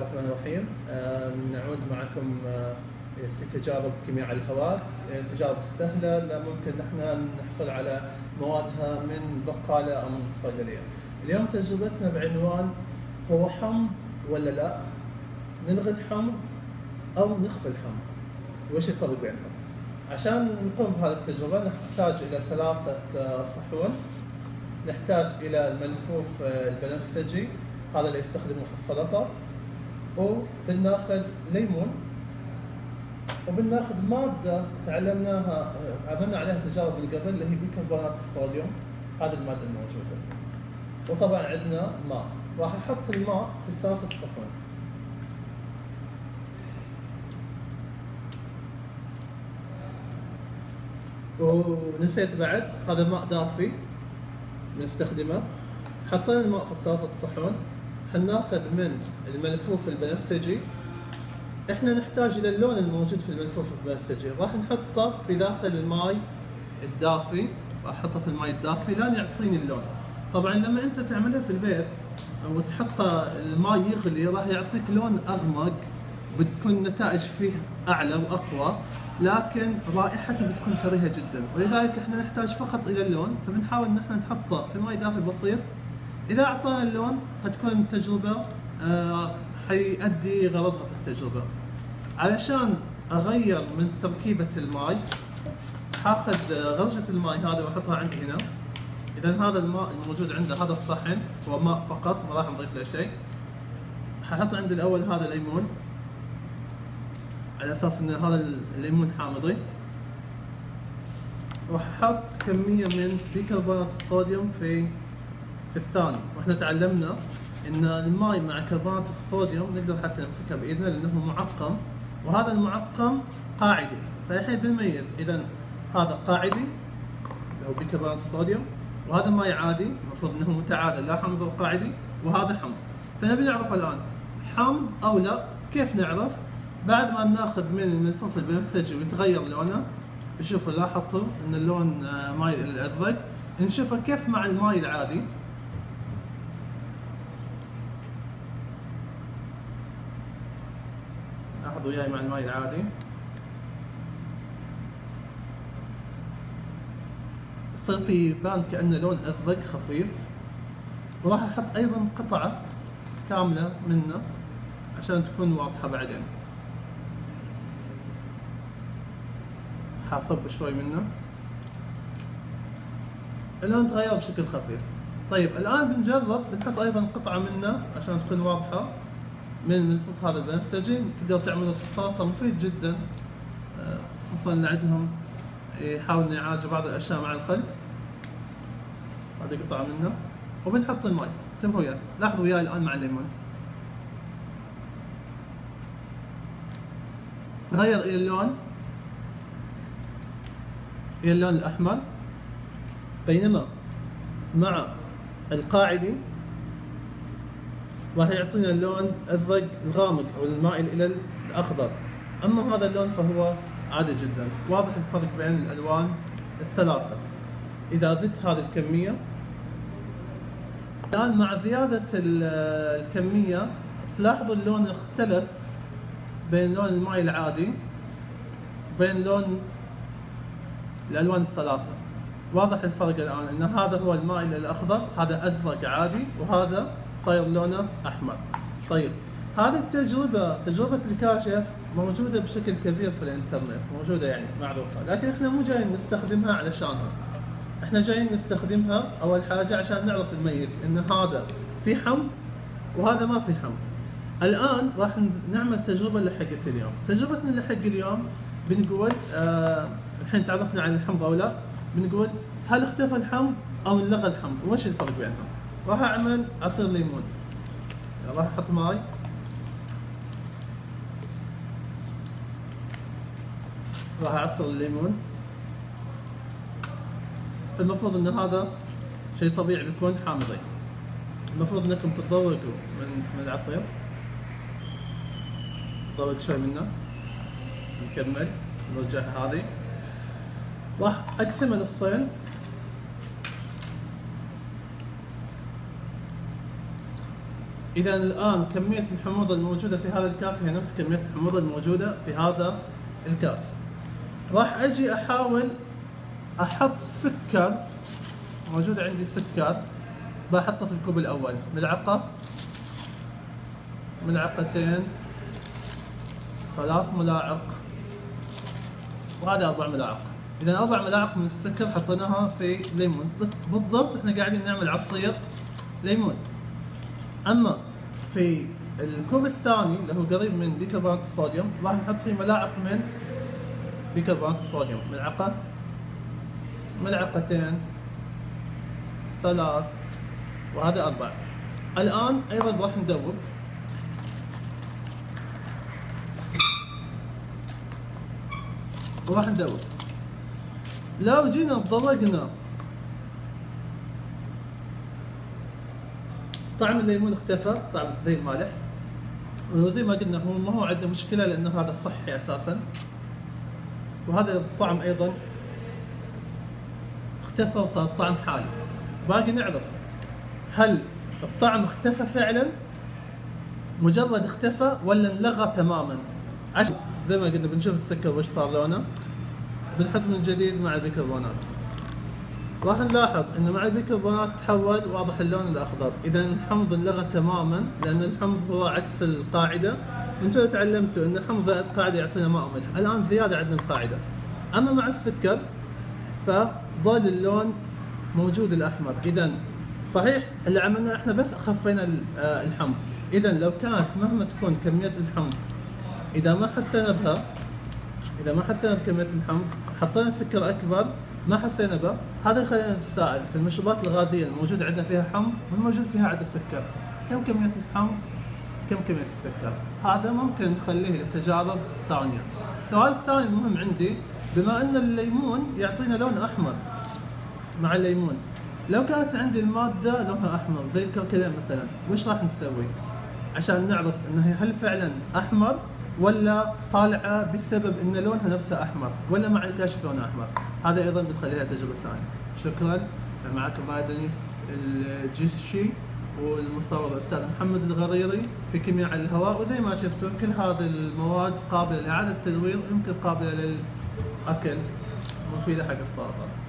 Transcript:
الرحمن الرحيم. نعود معكم في تجارب كيمياء الهواء. التجارب السهلة اللي ممكن نحن نحصل على موادها من بقالة أو من الصيدلية. اليوم تجربتنا بعنوان هو حمض ولا لا؟ نلغي الحمض أو نخفي الحمض؟ وش الفرق بينهم؟ عشان نقوم بهذه التجربة نحتاج إلى 3 صحون. نحتاج إلى الملفوف البنفسجي، هذا اللي يستخدمه في السلطة، وبناخذ ليمون، وبناخذ مادة تعلمناها عملنا عليها تجارب من قبل اللي هي بيكربونات الصوديوم، هذه المادة الموجودة. وطبعا عندنا ماء، راح احط الماء في 3 صحون. ونسيت بعد، هذا ماء دافي بنستخدمه. حطينا الماء في 3 صحون. حناخذ من الملفوف البنفسجي، احنا نحتاج الى اللون الموجود في الملفوف البنفسجي، راح نحطه في داخل الماء الدافي، راح احطه في الماء الدافي لين يعطيني اللون. طبعا لما انت تعملها في البيت وتحط الماء يغلي راح يعطيك لون اغمق، بتكون النتائج فيه اعلى واقوى، لكن رائحته بتكون كريهه جدا، ولذلك احنا نحتاج فقط الى اللون، فبنحاول ان احنا نحطه في ماء دافي بسيط. اذا اعطانا اللون فتكون التجربه حيؤدي غرضها في التجربه. علشان اغير من تركيبه الماء، حاخذ غرجه الماء هذه واحطها عندي هنا. اذا هذا الماء الموجود عنده هذا الصحن هو ماء فقط، ما راح نضيف له شيء. ححط عندي الاول هذا ليمون على اساس ان هذا الليمون حامضي، واحط كميه من بيكربونات الصوديوم في الثاني. واحنا تعلمنا ان الماء مع كربونات الصوديوم نقدر حتى نمسكها بايدنا لانه معقم، وهذا المعقم قاعدي، فالحين بنميز اذا هذا قاعدي اللي هو بيكربونات الصوديوم، وهذا ماء عادي المفروض انه متعادل لا حمض ولا قاعدي، وهذا حمض. فنبي نعرف الان حمض او لا. كيف نعرف؟ بعد ما ناخذ من الملفوف البنفسجي ويتغير لونه، شوفوا لاحظتوا ان اللون ماي الازرق، نشوفه كيف مع الماي العادي. لاحظوا وياي مع الماي العادي يصير في بان كأنه لون ازرق خفيف. وراح احط ايضا قطعة كاملة منه عشان تكون واضحة بعدين. حاصب شوي منه، اللون تغير بشكل خفيف. طيب الان بنجرب بنحط ايضا قطعة منه عشان تكون واضحة من الملفوف هذا البنفسجي. تقدر تعمله في السلطة، مفيد جدا، خصوصا اللي عندهم يحاول انه يعالج بعض الاشياء مع القلب. هذه قطعة منه، وبنحط الماء. انتبهوا وياي، لاحظوا وياي الان مع الليمون تغير الى اللون الاحمر، بينما مع القاعدي راح يعطينا اللون ازرق الغامق او المائل الى الاخضر. اما هذا اللون فهو عادي جدا. واضح الفرق بين الالوان الثلاثه. اذا زدت هذه الكميه الان مع زياده الكميه تلاحظوا اللون اختلف بين لون الماء العادي وبين لون الالوان الثلاثه. واضح الفرق الان ان هذا هو المائل الاخضر، هذا ازرق عادي، وهذا صاير لونه احمر. طيب هذه تجربه الكاشف موجوده بشكل كبير في الانترنت، موجوده يعني معروفه، لكن احنا مو جايين نستخدمها علشانها. احنا جايين نستخدمها اول حاجه عشان نعرف نميز ان هذا في حمض وهذا ما في حمض. الان راح نعمل التجربه اللي حقت اليوم. تجربتنا اللي حق اليوم بنقول الحين تعرفنا عن الحمض او لا، بنقول هل اختفى الحمض او انلغى الحمض، وش الفرق بينهم؟ راح اعمل عصير ليمون. راح احط ماي، راح اعصر الليمون. فالمفروض ان هذا شيء طبيعي بيكون حامضي، المفروض انكم تتذوقوا من العصير. ذوق شوي منه، نكمل نرجع هذه. راح اقسمه نصين، إذا الآن كمية الحموضة الموجودة في هذا الكاس هي نفس كمية الحموضة الموجودة في هذا الكاس. راح أجي أحاول أحط سكر، موجود عندي سكر بحطه في الكوب الأول، ملعقة، ملعقتين، 3 ملاعق، وهذا 4 ملاعق. إذا 4 ملاعق من السكر حطيناها في ليمون، بالضبط احنا قاعدين نعمل عصير ليمون. أما في الكوب الثاني اللي هو قريب من بيكربونات الصوديوم راح نحط فيه ملاعق من بيكربونات الصوديوم، ملعقة، ملعقتين، 3، وهذا 4. الآن أيضا راح ندوب. وراح ندوب. لو جينا ضرقنا طعم الليمون اختفى، طعم زي المالح، وزي ما قلنا هو ما هو عنده مشكلة لأنه هذا صحي أساسا، وهذا الطعم أيضا اختفى وصار طعم حالي. باقي نعرف هل الطعم اختفى فعلا مجرد اختفى ولا انلغى تماما. عشان زي ما قلنا بنشوف السكر وش صار لونه، بنحط من جديد مع البيكربونات. راح نلاحظ انه مع البيكربونات تحول واضح اللون الاخضر، اذا الحمض انلغى تماما لان الحمض هو عكس القاعده. انتم تعلمتوا ان الحمض زائد قاعده يعطينا ماء وملح، الان زياده عندنا القاعده. اما مع السكر فظل اللون موجود الاحمر. اذا صحيح اللي عملناه احنا بس خفينا الحمض. اذا لو كانت مهما تكون كميه الحمض، اذا ما حسينا بكميه الحمض حطينا سكر اكبر ما حسينا به، هذا يخلينا نتساءل في المشروبات الغازيه الموجوده عندنا فيها حمض والموجود فيها عدد سكر، كم كميه الحمض كم كميه السكر؟ هذا ممكن نخليه لتجارب ثانيه. السؤال الثاني المهم عندي، بما ان الليمون يعطينا لون احمر مع الليمون، لو كانت عندي الماده لونها احمر زي الكركديه مثلا، وش راح نسوي عشان نعرف انها هل فعلا احمر ولا طالعه بسبب ان لونها نفسه احمر، ولا مع الكشف لونها احمر؟ هذا ايضا بنخليها تجربه ثانيه. شكرا. معكم معي دنيس الجيشي والمصور الاستاذ محمد الغريري في كيمياء على الهواء. وزي ما شفتوا كل هذه المواد قابله لاعاده التدوير، يمكن قابله للاكل، مفيده حق السلطه.